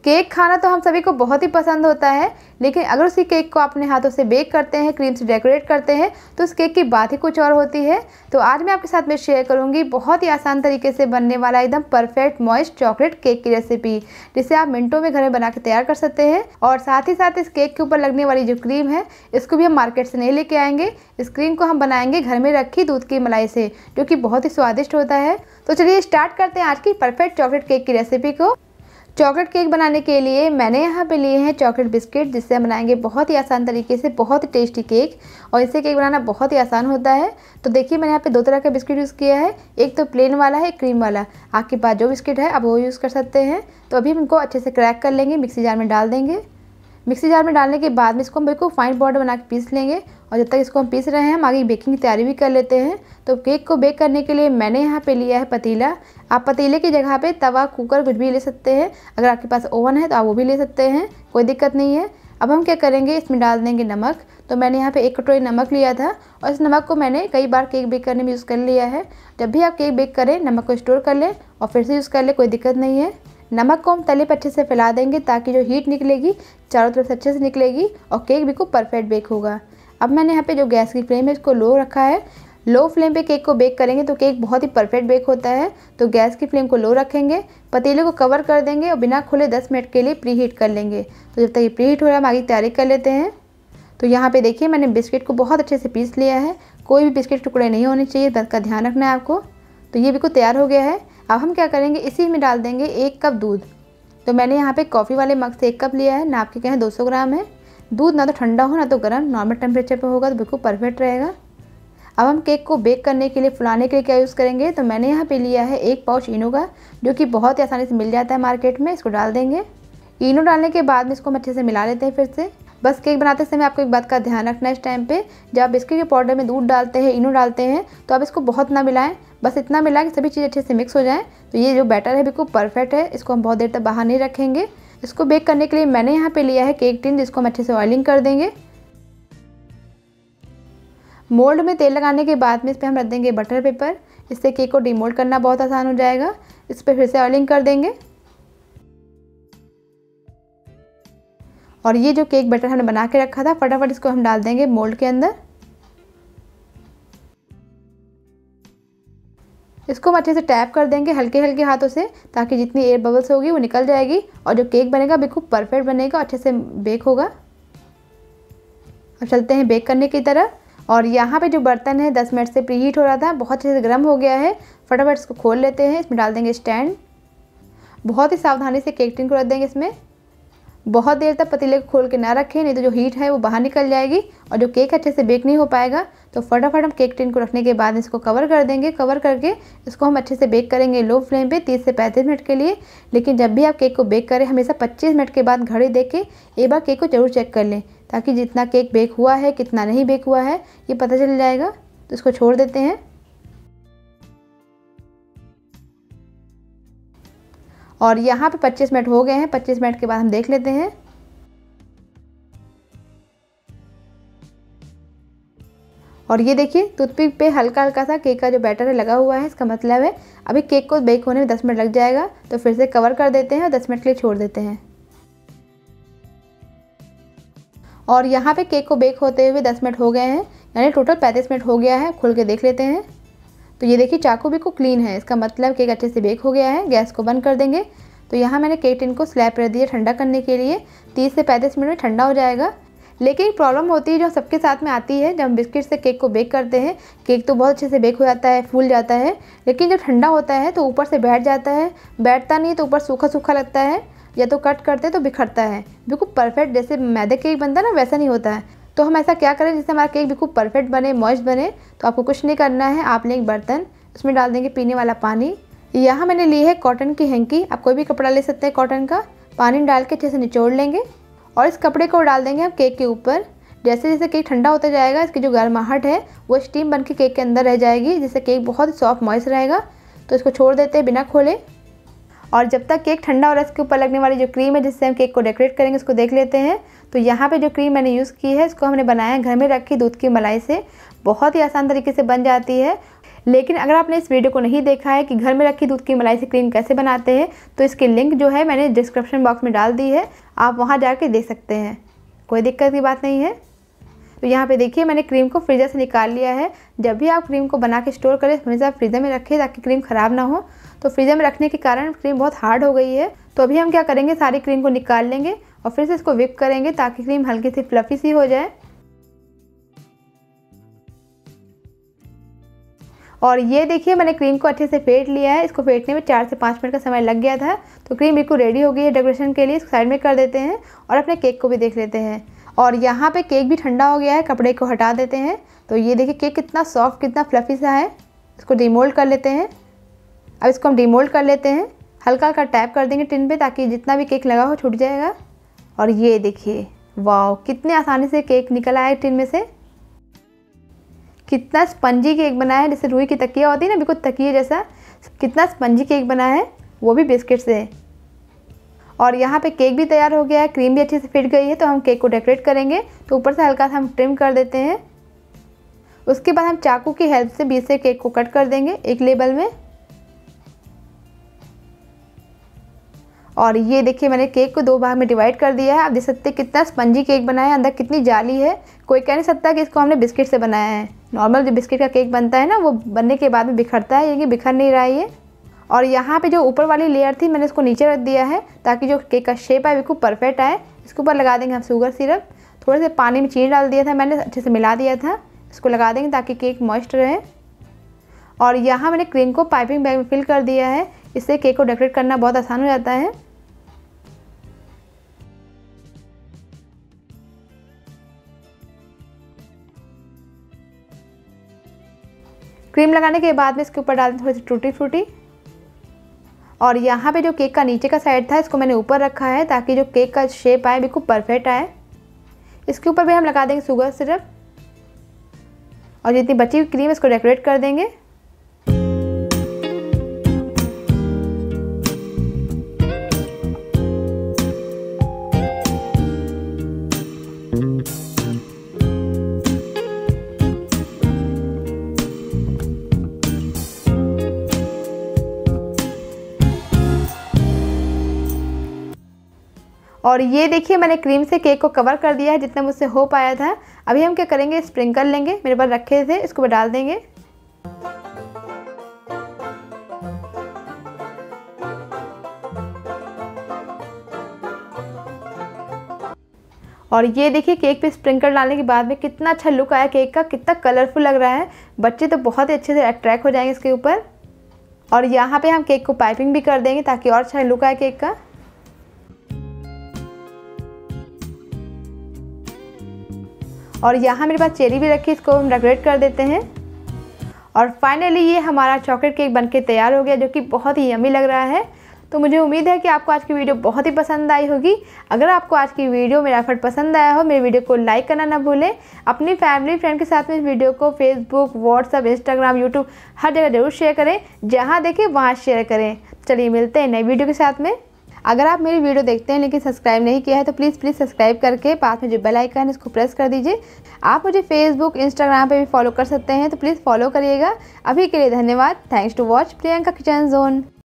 Cake खाना तो हम सभी को बहुत ही पसंद होता है, लेकिन अगर उसी केक को अपने हाथों से बेक करते हैं, क्रीम से डेकोरेट करते हैं, तो उस केक की बात ही कुछ और होती है। तो आज मैं आपके साथ में शेयर करूंगी बहुत ही आसान तरीके से बनने वाला एकदम परफेक्ट मॉइस्ट चॉकलेट केक की रेसिपी, जिसे आप मिनटों में घर में बना के तैयार कर सकते हैं। और साथ ही साथ इस केक के ऊपर लगने वाली जो क्रीम है, इसको भी हम मार्केट से नहीं लेके आएंगे। इस क्रीम को हम बनाएंगे घर में रखी दूध की मलाई से, जो कि बहुत ही स्वादिष्ट होता है। तो चलिए स्टार्ट करते हैं आज की परफेक्ट चॉकलेट केक की रेसिपी को। चॉकलेट केक बनाने के लिए मैंने यहाँ पे लिए हैं चॉकलेट बिस्किट, जिससे हम बनाएंगे बहुत ही आसान तरीके से बहुत ही टेस्टी केक। और इससे केक बनाना बहुत ही आसान होता है। तो देखिए मैंने यहाँ पे दो तरह का बिस्किट यूज़ किया है, एक तो प्लेन वाला है, एक क्रीम वाला। आपके पास जो बिस्किट है आप वो यूज़ कर सकते हैं। तो अभी हम इनको अच्छे से क्रैक कर लेंगे, मिक्सी जार में डाल देंगे। मिक्सी जार में डालने के बाद में इसको हम बिल्कुल फाइन पाउडर बना के पीस लेंगे। और जब तक इसको हम पीस रहे हैं, हम आगे बेकिंग की तैयारी भी कर लेते हैं। तो केक को बेक करने के लिए मैंने यहाँ पे लिया है पतीला। आप पतीले की जगह पे तवा, कुकर कुछ भी ले सकते हैं। अगर आपके पास ओवन है तो आप वो भी ले सकते हैं, कोई दिक्कत नहीं है। अब हम क्या करेंगे, इसमें डाल देंगे नमक। तो मैंने यहाँ पे 1 कटोरी नमक लिया था, और इस नमक को मैंने कई बार केक बेक करने में यूज़ कर लिया है। जब भी आप केक बेक करें, नमक को स्टोर कर लें और फिर से यूज़ कर लें, कोई दिक्कत नहीं है। नमक को हम तले पर अच्छे से फैला देंगे, ताकि जो हीट निकलेगी चारों तरफ से अच्छे से निकलेगी और केक बिल्कुल परफेक्ट बेक होगा। अब मैंने यहाँ पे जो गैस की फ्लेम है इसको लो रखा है। लो फ्लेम पे केक को बेक करेंगे तो केक बहुत ही परफेक्ट बेक होता है। तो गैस की फ्लेम को लो रखेंगे, पतीले को कवर कर देंगे और बिना खोले 10 मिनट के लिए प्री हीट कर लेंगे। तो जब तक ये प्री हीट हो रहा है, हम आगे तैयारी कर लेते हैं। तो यहाँ पे देखिए मैंने बिस्किट को बहुत अच्छे से पीस लिया है। कोई भी बिस्किट टुकड़े नहीं होने चाहिए, बात का ध्यान रखना है आपको। तो ये बिल्कुल तैयार हो गया है। अब हम क्या करेंगे, इसी में डाल देंगे 1 कप दूध। तो मैंने यहाँ पे कॉफ़ी वाले मग से 1 कप लिया है, नाप के कहें 200 ग्राम है। दूध ना तो ठंडा हो ना तो गर्म, नॉर्मल टेम्परेचर पे होगा तो बिल्कुल परफेक्ट रहेगा। अब हम केक को बेक करने के लिए, फुलाने के लिए क्या यूज़ करेंगे, तो मैंने यहाँ पे लिया है 1 पाउच इनो का, जो कि बहुत ही आसानी से मिल जाता है मार्केट में। इसको डाल देंगे। इनो डालने के बाद में इसको हम अच्छे से मिला लेते हैं फिर से। बस केक बनाते समय आपको एक बात का ध्यान रखना है, इस टाइम पे जब आप बिस्किट के पाउडर में दूध डालते हैं, इनो डालते हैं, तो आप इसको बहुत ना मिलाएं। बस इतना मिलाएं कि सभी चीज़ अच्छे से मिक्स हो जाएं। तो ये जो बैटर है बिल्कुल परफेक्ट है। इसको हम बहुत देर तक बाहर नहीं रखेंगे। इसको बेक करने के लिए मैंने यहाँ पे लिया है केक टिन, जिसको हम अच्छे से ऑयलिंग कर देंगे। मोल्ड में तेल लगाने के बाद में इस पर हम रख देंगे बटर पेपर। इससे केक को डीमोल्ड करना बहुत आसान हो जाएगा। इस पर फिर से ऑयलिंग कर देंगे। और ये जो केक बैटर हमने बना के रखा था, फटाफट इसको हम डाल देंगे मोल्ड के अंदर। इसको हम अच्छे से टैप कर देंगे हल्के हल्के हाथों से, ताकि जितनी एयर बबल्स होगी वो निकल जाएगी और जो केक बनेगा बिल्कुल परफेक्ट बनेगा, अच्छे से बेक होगा। अब चलते हैं बेक करने की तरफ। और यहाँ पे जो बर्तन है 10 मिनट से प्रीहीट हो रहा था, बहुत अच्छे से गर्म हो गया है। फटाफट इसको खोल लेते हैं। इसमें डाल देंगे स्टैंड। बहुत ही सावधानी से केक टिन को रख देंगे इसमें। बहुत देर तक पतीले को खोल के ना रखें, नहीं तो जो हीट है वो बाहर निकल जाएगी और जो केक अच्छे से बेक नहीं हो पाएगा। तो फटाफट हम केक टिन को रखने के बाद इसको कवर कर देंगे। कवर करके इसको हम अच्छे से बेक करेंगे लो फ्लेम पे 30 से 35 मिनट के लिए। लेकिन जब भी आप केक को बेक करें, हमेशा 25 मिनट के बाद घड़ी देख के एक बार केक को जरूर चेक कर लें, ताकि जितना केक बेक हुआ है, कितना नहीं बेक हुआ है, ये पता चल जाएगा। तो इसको छोड़ देते हैं। और यहाँ पे 25 मिनट हो गए हैं। 25 मिनट के बाद हम देख लेते हैं। और ये देखिए टूथपिक पे हल्का हल्का सा केक का जो बैटर है लगा हुआ है। इसका मतलब है अभी केक को बेक होने में 10 मिनट लग जाएगा। तो फिर से कवर कर देते हैं और 10 मिनट के लिए छोड़ देते हैं। और यहाँ पे केक को बेक होते हुए 10 मिनट हो गए हैं, यानी टोटल 35 मिनट हो गया है। खोल के देख लेते हैं। तो ये देखिए चाकू बिल्कुल क्लीन है, इसका मतलब केक अच्छे से बेक हो गया है। गैस को बंद कर देंगे। तो यहाँ मैंने केक टिन को स्लैब पर दिया ठंडा करने के लिए। 30 से 35 मिनट में ठंडा हो जाएगा। लेकिन एक प्रॉब्लम होती है जो सबके साथ में आती है, जब हम बिस्किट से केक को बेक करते हैं, केक तो बहुत अच्छे से बेक हो जाता है, फूल जाता है, लेकिन जब ठंडा होता है तो ऊपर से बैठ जाता है। बैठता नहीं तो ऊपर सूखा सूखा लगता है, या तो कट करते तो बिखरता है। बिल्कुल परफेक्ट जैसे मैदे केक बनता है ना, वैसा नहीं होता है। तो हम ऐसा क्या करें जिससे हमारा केक बिल्कुल परफेक्ट बने, मॉइस्ट बने। तो आपको कुछ नहीं करना है, आप लेंगे बर्तन, उसमें डाल देंगे पीने वाला पानी। यहाँ मैंने ली है कॉटन की हैंकी, आप कोई भी कपड़ा ले सकते हैं कॉटन का। पानी डाल के अच्छे से निचोड़ लेंगे और इस कपड़े को डाल देंगे हम केक के ऊपर। जैसे जैसे केक ठंडा होता जाएगा, इसकी जो गर्माहट है वो स्टीम बन के केक के अंदर रह जाएगी, जिससे केक बहुत ही सॉफ्ट मॉइस्ट रहेगा। तो इसको छोड़ देते हैं बिना खोले। और जब तक केक ठंडा हो रहा है, इसके ऊपर लगने वाली जो क्रीम है जिससे हम केक को डेकोरेट करेंगे, उसको देख लेते हैं। तो यहाँ पे जो क्रीम मैंने यूज़ की है, इसको हमने बनाया है घर में रखी दूध की मलाई से। बहुत ही आसान तरीके से बन जाती है। लेकिन अगर आपने इस वीडियो को नहीं देखा है कि घर में रखी दूध की मलाई से क्रीम कैसे बनाते हैं, तो इसकी लिंक जो है मैंने डिस्क्रिप्शन बॉक्स में डाल दी है, आप वहाँ जाके देख सकते हैं, कोई दिक्कत की बात नहीं है। तो यहाँ पे देखिए मैंने क्रीम को फ्रीज़र से निकाल लिया है। जब भी आप क्रीम को बना के स्टोर करें हमेशा फ्रीज़र में रखें ताकि क्रीम ख़राब ना हो। तो फ्रीज़र में रखने के कारण क्रीम बहुत हार्ड हो गई है। तो अभी हम क्या करेंगे, सारी क्रीम को निकाल लेंगे और फिर से इसको व्हिप करेंगे ताकि क्रीम हल्की सी फ्लफ़ी सी हो जाए। और ये देखिए मैंने क्रीम को अच्छे से फेंट लिया है। इसको फेंटने में 4 से 5 मिनट का समय लग गया था। तो क्रीम बिल्कुल रेडी हो गई है डेकोरेशन के लिए। इसको साइड में कर देते हैं और अपने केक को भी देख लेते हैं। और यहाँ पे केक भी ठंडा हो गया है, कपड़े को हटा देते हैं। तो ये देखिए केक कितना सॉफ्ट, कितना फ्लफ़ी सा है। इसको डीमोल्ड कर लेते हैं। अब इसको हम डीमोल्ड कर लेते हैं, हल्का हल्का टैप कर देंगे टिन पे ताकि जितना भी केक लगा हो छूट जाएगा। और ये देखिए वाह, कितने आसानी से केक निकल आया टिन में से। कितना स्पंजी केक बना है, जैसे रुई की तकिया होती है ना, बिल्कुल तकिए जैसा। कितना स्पंजी केक बना है, वो भी बिस्किट से। और यहाँ पे केक भी तैयार हो गया है, क्रीम भी अच्छे से फिट गई है। तो हम केक को डेकोरेट करेंगे। तो ऊपर से हल्का सा हम ट्रिम कर देते हैं। उसके बाद हम चाकू की हेल्प से बीच से केक को कट कर देंगे एक लेवल में। और ये देखिए मैंने केक को 2 भाग में डिवाइड कर दिया है। आप देख सकते हैं कितना स्पंजी केक बना है, अंदर कितनी जाली है। कोई कह नहीं सकता कि इसको हमने बिस्किट से बनाया है। नॉर्मल जो बिस्किट का केक बनता है ना, वो बनने के बाद में बिखरता है, ये बिखर नहीं रहा है ये। और यहाँ पे जो ऊपर वाली लेयर थी मैंने इसको नीचे रख दिया है ताकि जो केक का शेप है बिल्कुल परफेक्ट आए। इसके ऊपर लगा देंगे हम शुगर सिरप। थोड़े से पानी में चीनी डाल दिया था मैंने, अच्छे से मिला दिया था। इसको लगा देंगे ताकि केक मॉइस्ट रहे। और यहाँ मैंने क्रीम को पाइपिंग बैग में फिल कर दिया है। इससे केक को डेकोरेट करना बहुत आसान हो जाता है। क्रीम लगाने के बाद में इसके ऊपर डाल दें थोड़ी सी टूटी फ्रूटी। और यहाँ पे जो केक का नीचे का साइड था इसको मैंने ऊपर रखा है ताकि जो केक का शेप आए बिल्कुल परफेक्ट आए। इसके ऊपर भी हम लगा देंगे शुगर सिरप और जितनी बची हुई क्रीम इसको डेकोरेट कर देंगे। और ये देखिए मैंने क्रीम से केक को कवर कर दिया है जितना मुझसे हो पाया था। अभी हम क्या करेंगे, स्प्रिंकल लेंगे, मेरे पास रखे थे, इसको डाल देंगे। और ये देखिए केक पे स्प्रिंकल डालने के बाद में कितना अच्छा लुक आया केक का, कितना कलरफुल लग रहा है। बच्चे तो बहुत ही अच्छे से अट्रैक्ट हो जाएंगे इसके ऊपर। और यहाँ पे हम केक को पाइपिंग भी कर देंगे ताकि और अच्छा लुक आए केक का। और यहाँ मेरे पास चेरी भी रखी, इसको हम डेकोरेट कर देते हैं। और फाइनली ये हमारा चॉकलेट केक बनके तैयार हो गया, जो कि बहुत ही यम्मी लग रहा है। तो मुझे उम्मीद है कि आपको आज की वीडियो बहुत ही पसंद आई होगी। अगर आपको आज की वीडियो, मेरा एफर्ट पसंद आया हो, मेरे वीडियो को लाइक करना ना भूलें। अपनी फैमिली फ्रेंड के साथ में इस वीडियो को फेसबुक, व्हाट्सएप, इंस्टाग्राम, यूट्यूब हर जगह जरूर शेयर करें। जहाँ देखें वहाँ शेयर करें। चलिए मिलते हैं नई वीडियो के साथ में। अगर आप मेरी वीडियो देखते हैं लेकिन सब्सक्राइब नहीं किया है तो प्लीज़ सब्सक्राइब करके पास में जो बेल आइकन है इसको प्रेस कर दीजिए। आप मुझे फेसबुक, इंस्टाग्राम पे भी फॉलो कर सकते हैं, तो प्लीज़ फॉलो करिएगा। अभी के लिए धन्यवाद। Thanks to watch Priyanka kitchen zone.